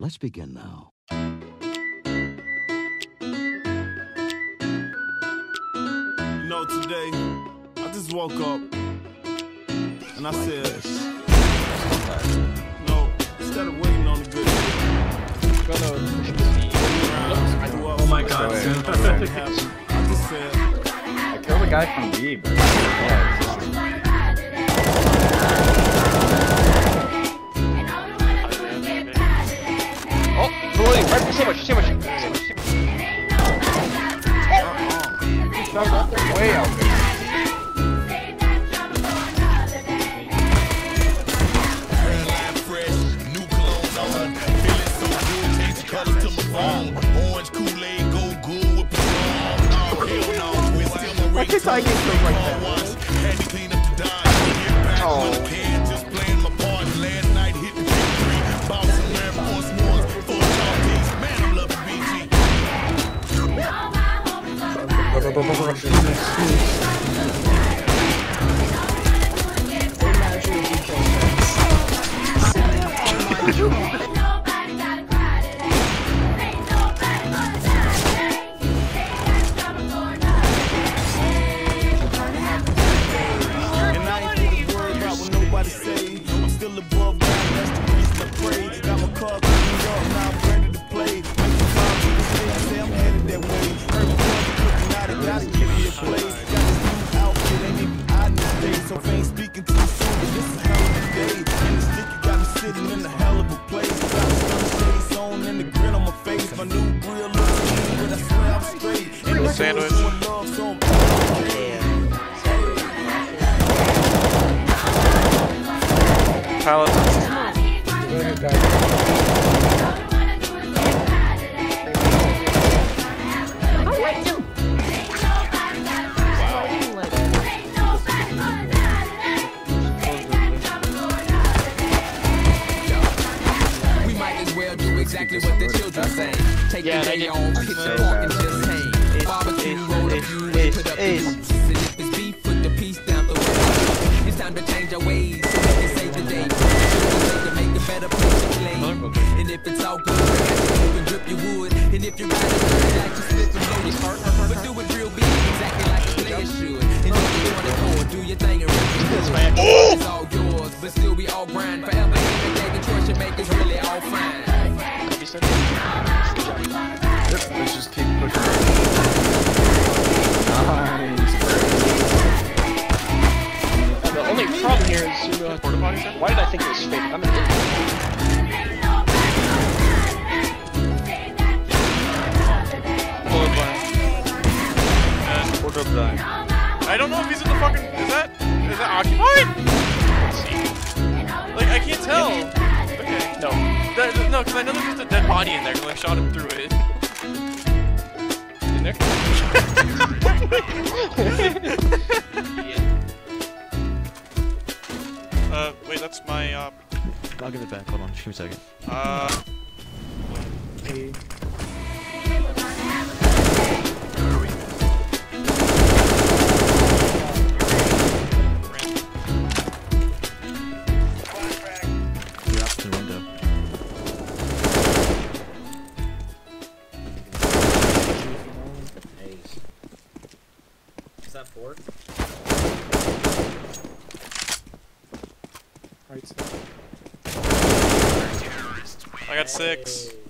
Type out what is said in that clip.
Let's begin now. You know, today, I just woke up and I said, no, instead of waiting on the good day, Oh my god. I just said, I killed the guy from B, but yeah, oh, Blue, right, so much. Way out there. Why can't I get killed like that? Oh. I'm still above God, that's the reason I pray. Got my car cleaned up, now I'm ready to play. Make the time to the city, say I'm headed that way. Heard me cooking out, I gotta give me a play. Got this new outfit, ain't even out nowadays. So if I ain't speaking too soon, but this is hell of a day. And the sticky got me sitting in a hell of a place. Got the sunshades on and the grin on my face. My new grill looks clean, but I swear I'm straight. And the sandwich. Love, so I'm Pallet. Oh, we might as well do exactly what the children say. Take the day off, hit the park and just hang. Barbecue, roll a few, put up the boots. And if it's beef, put the piece down the way. It's time to change our ways so we can save the day. To make a better place to play. And if it's all good, you can drip your wood. And if you're riding dirty, like you split some low, but do it real big, exactly like a player should. And if you want it more, do your thing and rip it good. It's all yours, but still we all grind forever. Every day the choice you make is really all fine. Let's just keep pushing. The only problem here is porta potty stuff. Why did I think it was fake? I'm an idiot. Wardrobe blind. I don't know if he's in the fucking. Is that occupied? Let's see. Like I can't tell. Okay. No. No, because I know there's just a dead body in there because I shot him through it. In there? Wait, that's my, I'll give it back. Hold on. Just give me a second. You're up to the window. Is that 4? I got 6.